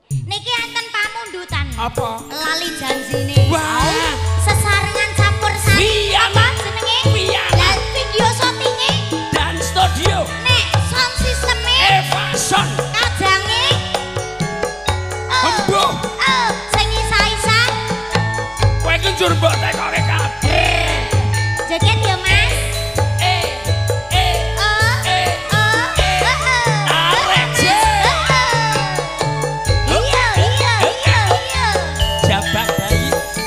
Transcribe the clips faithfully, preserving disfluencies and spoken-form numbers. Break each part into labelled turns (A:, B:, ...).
A: Niki enten pamundutan.
B: Apa?
A: Lali janjine.
B: Wah,
A: sesarengan campur sari.
B: Pian.
A: Apa jenenge?
B: Pian.
A: Lah video syutinge
B: Dan studio.
A: nek sound systeme
B: Evason.
A: kajange.
B: Embuh.
A: Oh, sing isa-isa.
B: Kowe iki njur mbok tekoke kabeh.
A: Joget ya, Mas.
B: Eh, eh,
A: Oh,
B: eh,
A: oh,
B: eh.
A: oh, oh.
B: Tarik,
A: Mas.
B: Je.
A: Oh, oh. Iya, iya, iya, iya.
B: Jabang bayi.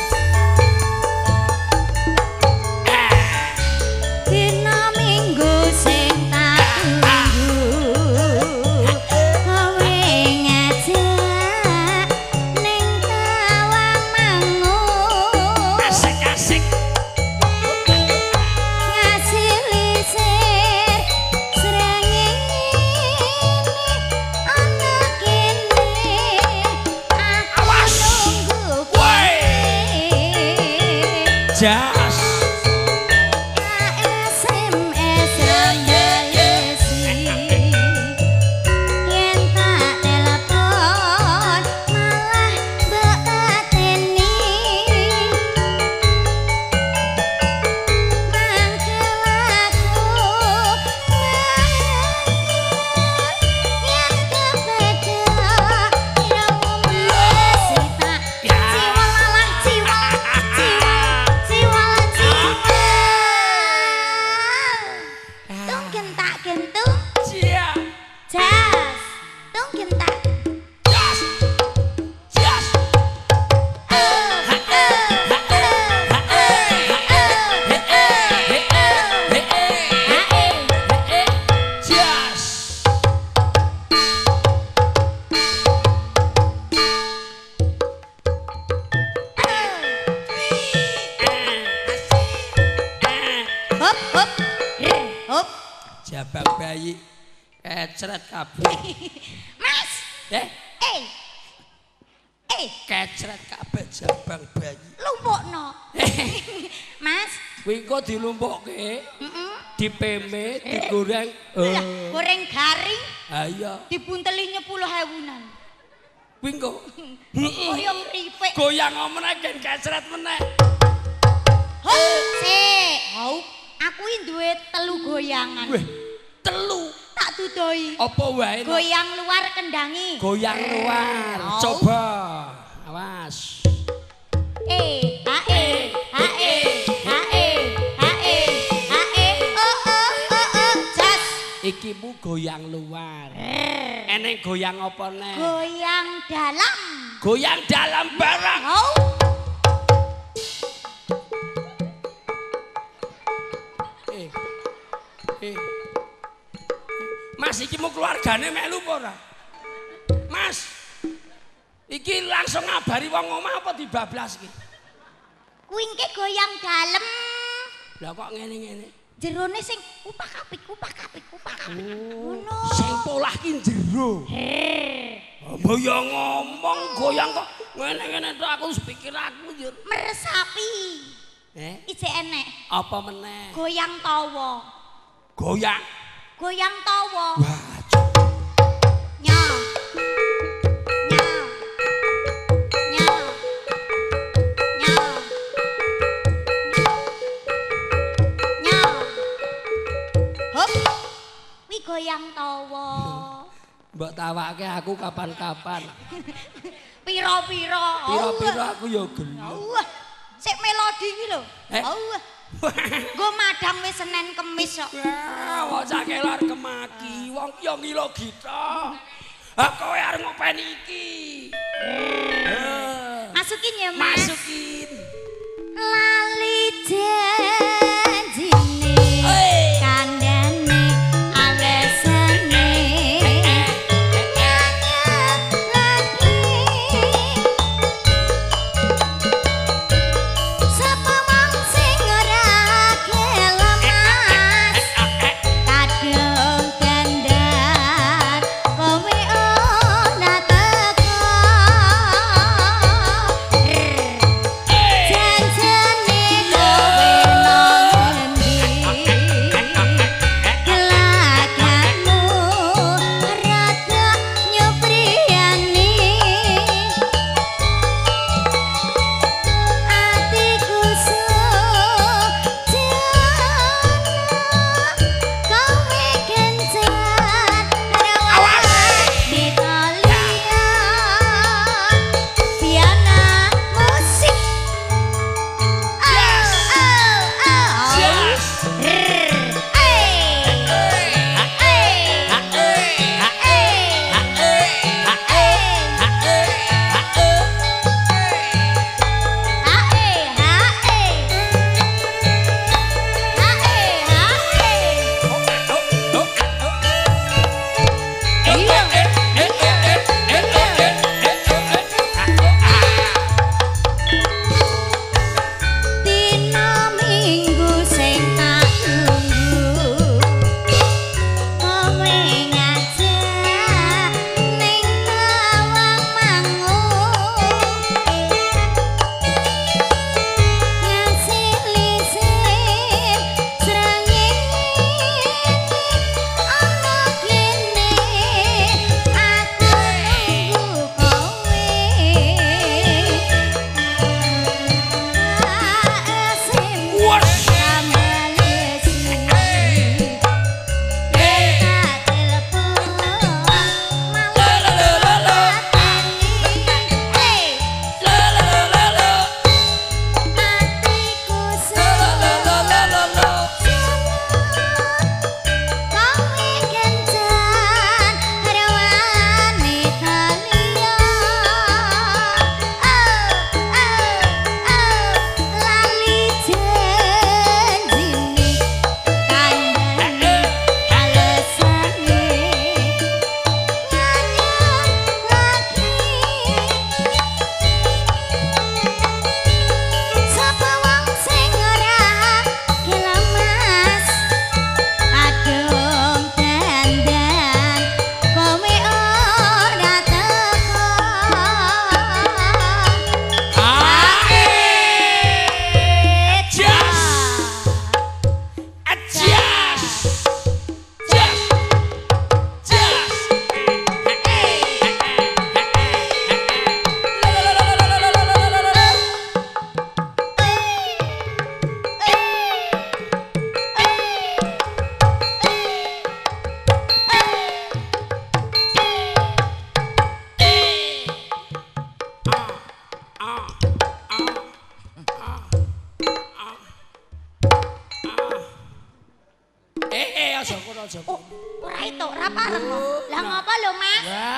A: Dina minggu sing tak tunggu kowe ngajak ning Tawang Mangu
B: Asik-asik.
A: ngasili sir srengenge ana kene aku
B: Awas.
A: nunggu
B: Woi.
A: kowe.
B: Jas.
A: S M S rayesi yen tak telepon malah mbok pateni mangkel aku yen kepeda iramu masih tak
B: Ya.
A: ciwalalah ciwal ciwal ciwal ciwal tung gentak gentung
B: Cia.
A: jas tung gentak
B: Jas. Jas. Jas.
A: hop hop hop
B: Jabang bayi kecret kabeh.
A: mas
B: Eh,
A: eh eh
B: kecret kabeh jabang bayi.
A: lumpukno mas
B: Kuwi engko dilumpukke,
A: heeh
B: dipeme, digoreng.
A: lah
B: Eh,
A: goreng garing
B: ayo.
A: dibunteli sepuluh ewunan
B: Kuwi engko
A: kaya kripik
B: goyang meneh gen kecret meneh.
A: hop sik hop aku iki duwe telu goyangan
B: Weh, telu.
A: tak dudoi
B: Apa wae? no?
A: goyang luar kendangi
B: Goyang luar.
A: Oh.
B: Coba. Awas.
A: eh ae ae ae ae ae oh oh oh oh jas
B: Iki mu goyang luar. Eneng goyang apa neh?
A: goyang dalam
B: Goyang dalam barang.
A: oh
B: Eh. Eh. Mas iki mu keluargane melu apa ora? Mas. Iki langsung ngabari wong omah apa dibablas iki?
A: kuwi engke goyang dalem
B: Lah kok ngene-ngene?
A: jerone sing upak-apik upak-apik upak-apik ngono
B: Sing polah ki jero. Mbok ya ngomong goyang kok ngene-ngene tok aku pikir aku yo.
A: meresapi
B: Eh,
A: ijek enek
B: apa meneh?
A: goyang tawa
B: Goyang.
A: goyang tawa
B: Wah,
A: nyong nyong nyong nyong nyong hop wi goyang tawa
B: mbok tawake aku kapan-kapan.
A: piro-piro
B: Piro-piro aku ya gelem.
A: wah sik melodi iki lho
B: Eh?
A: wah nggo madang wis Senin Kemis kok
B: Ya, bocah kelar kemaki, wong ki yo ngilo gita. Ha kowe arep ngopeni iki. Eh,
A: masukin ya mas
B: masukin.
A: lali janjine
B: Hei.
A: kandhane alesane lagi sapa wong sing ora kelemas kadung dandar kowe ora teko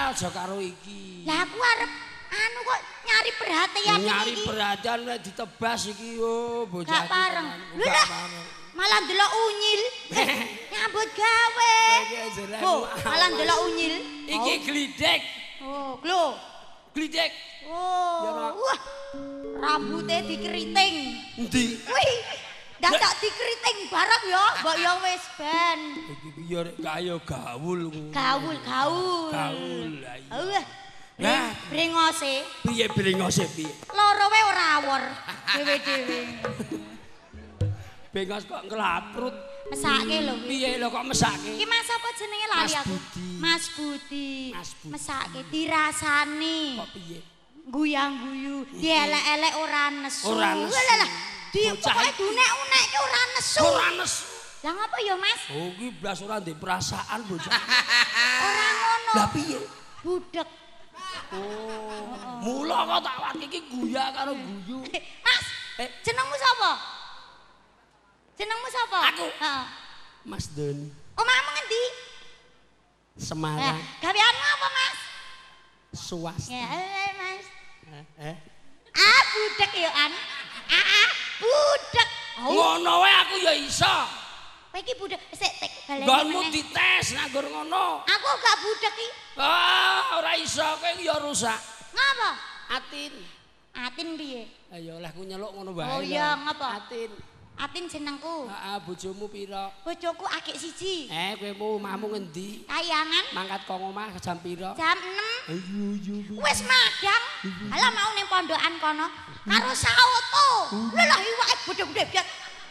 B: aja karo iki.
A: Lah aku arep anu kok nyari perhatian
B: Nyari
A: iki.
B: perhatian nek ditebas iki oh bocah.
A: Gak pareng.
B: iki.
A: Lho
B: Gak
A: lah,
B: pareng.
A: malah ndelok unyil. Nyambut gawe.
B: Iki jerek.
A: Oh, malah ndelok unyil.
B: Iki glidek.
A: Oh, glo.
B: Glidek. Ya,
A: Oh,
B: Pak.
A: wah. Rambutnya dikeriting.
B: Endi?
A: Wih, dadak dikeriting bareng ya, mbok ya wis ben.
B: Iki ya rek kaya gaul ngono.
A: Gaul, gaul.
B: Gaul. lah iya.
A: Wah.
B: Nah.
A: Brengose.
B: Piye brengose piye?
A: Loro wae ora awor. Dewe-dewe.
B: Bengos kok ngelaprut.
A: Mesake lho.
B: Piye lho kok mesake?
A: Iki Mas apa jenenge lali
B: Mas
A: aku?
B: Budi.
A: Mas Budi.
B: Mas Budi.
A: Mesake dirasani.
B: Kok piye?
A: Guyang-guyu, dielek-elek ora nesu.
B: Ora nesu.
A: Lah lah. Di
B: Bocah
A: pokoke
B: iki.
A: dunek-unekke ora nesu.
B: Ora nesu.
A: Lah ngapa ya, Mas?
B: Oh iki blas ora ndek perasaan bocah.
A: Ora ngono.
B: Lah piye?
A: Budek.
B: Oh. Mula kok tak wat iki guya karo guyu.
A: Mas,
B: Eh.
A: jenengmu sapa? Jenengmu sapa?
B: Aku.
A: Heeh.
B: Mas Doni.
A: Omahmu ngendi? Lah,
B: Semarang.
A: gaweanmu apa, Mas?
B: Swasta.
A: Ya, eh, Mas.
B: Eh.
A: Ah, budek ya, An. Ah, ah, budek. Oh,
B: Ngono wae aku ya iso.
A: kowe iki budek. Sik, tek baleni
B: Nggonmu
A: meneh.
B: dites nak nggon ngono.
A: Aku gak budek iki.
B: Ah, ora iso kowe ya rusak.
A: Ngapa?
B: Atin.
A: Atin piye?
B: Ayo lah ku nyeluk ngono wae.
A: Oh
B: lho.
A: iya, ngapa?
B: Atin.
A: Atin jenengku.
B: Heeh, bojomu pira?
A: Bojoku akik siji.
B: Eh, kowe mau omahmu ngendi?
A: Kayangan
B: Mangkat kok omah jam pira?
A: jam enam.
B: Ayo yo.
A: Wis madang. Halah mau ning pondokan kono karo saoto. Lha lah iwake gedhe-gedhe biat.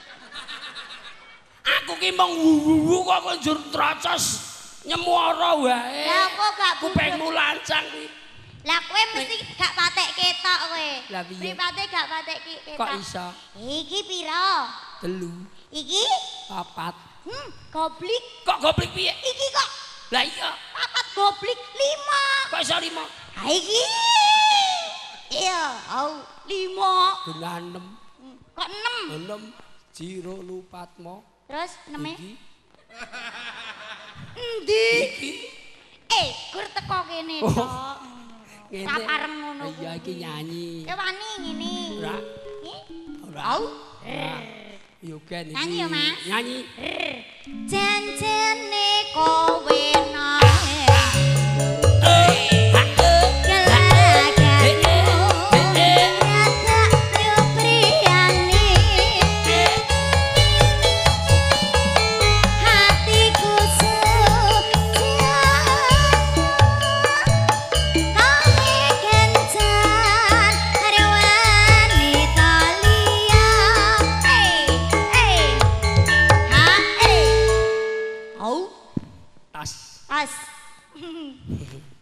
B: Aku ki mung wuwu kok kok njur trocos nyemara wae.
A: Lah kok gak budek?
B: Kupengmu lancang kuwi.
A: Lah kowe mesti gak patek ketok kowe.
B: Lah piye?
A: Pripate gak patek ki- ketok?
B: Kok iso?
A: Iki pira?
B: Telu,
A: Iki?
B: papat.
A: Hmm, goblik.
B: Kok goblik piye?
A: Iki kok
B: Lah iya,
A: papat goblik lima.
B: kok iso lima?
A: Ha iki. Iya, au lima.
B: Genah enam.
A: Hmm, kok enam?
B: Enam jiro lupatmo.
A: Terus eneme?
B: Iki.
A: Endi?
B: Iki.
A: Eh, gur teko kene
B: Oh.
A: tok.
B: Ngene.
A: Tak pareng ngono
B: Iya iki
A: kuwi.
B: nyanyi.
A: Ya wani ngene.
B: Ora.
A: Ih,
B: Ora.
A: Au.
B: Ora. Yo kan iki.
A: Nyanyi ya, Mas.
B: Nyanyi.
A: Jan-jane kowe nae.
B: Tas.
A: As.